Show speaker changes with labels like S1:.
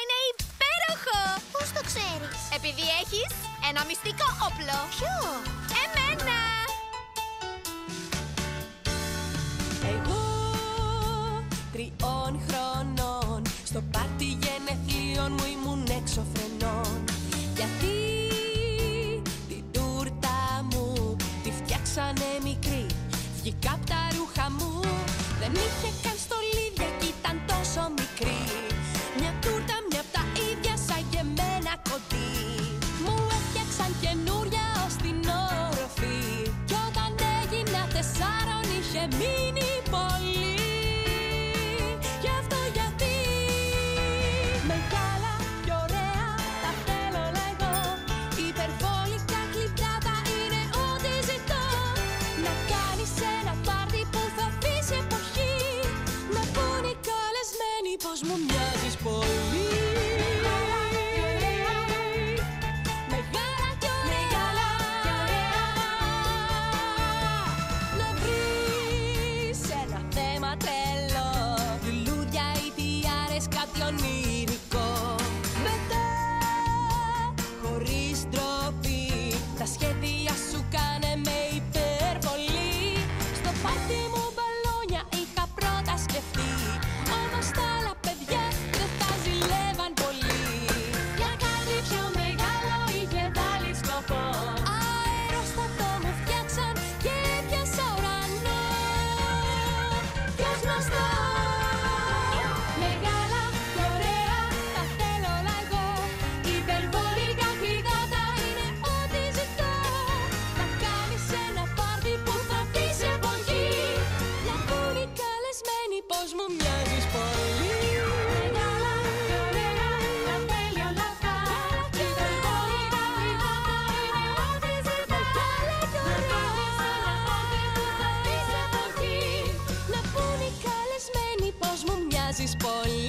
S1: είναι υπέροχο!
S2: Πώς το ξέρεις?
S1: Επειδή έχεις ένα μυστικό όπλο.
S2: Ποιο?
S1: Εμένα!
S3: Εγώ 3 χρονών στο πάρτι γενεθλίων μου ήμουν έξω φρενών. Γιατί την τούρτα μου τη φτιάξανε μικρή, βγήκα απ' τα ρούχα μου. Δεν είχε καν στολίδια κι ήταν τόσο μικρή. Μια τούρτα, μια απ' τα ίδια σαν και εμένα κοντή. Μου έφτιαξαν καινούρια ως την όροφη. Κι όταν έγινα 4 είχε μείνει πολύ. Γι' αυτό γιατί μεγάλα και ωραία τα θέλω όλα εγώ. Υπερβολικά κλειπτάτα είναι ό,τι ζητώ. Να κάνεις ένα πάρτι που θα αφήσει εποχή. Να πουν οι καλεσμένοι πως μου μοιάζεις πολύ. Μεγάλα και ωραία. Να βρεις ένα θέμα τρελό, λουλούδια ή τιάρες, κάτι ονειρικό. Μετά, χωρίς ντροπή, τα σχέδια σου κάνε με υπερβολή. Στο πάρτι μου μπαλόνια είχα πρώτα σκεφτεί, όμως τα άλλα παιδιά δεν θα ζηλεύαν πολύ. Για κάτι πιο μεγάλο είχε βάλει σκοπό. Αερόστατο μου φτιάξαν και έπιασα ουρανό. Ποιος γνωστό. Μεγάλα και ωραία τα θέλω όλα εγώ. Υπερβολικά κλειδώτα είναι ό,τι ζητώ. Να κάνεις ένα πάρτι που θα αφήσει εποχή. Να πουν οι καλεσμένοι πως μου μοιάζεις πολύ. Μεγάλα και ωραία τα θέλει όλα αυτά. Υπερβολικά κλειδώτα είναι ό,τι ζητώ. Μεγάλα και ωραία να πουν οι καλεσμένοι πως μου μοιάζεις πολύ.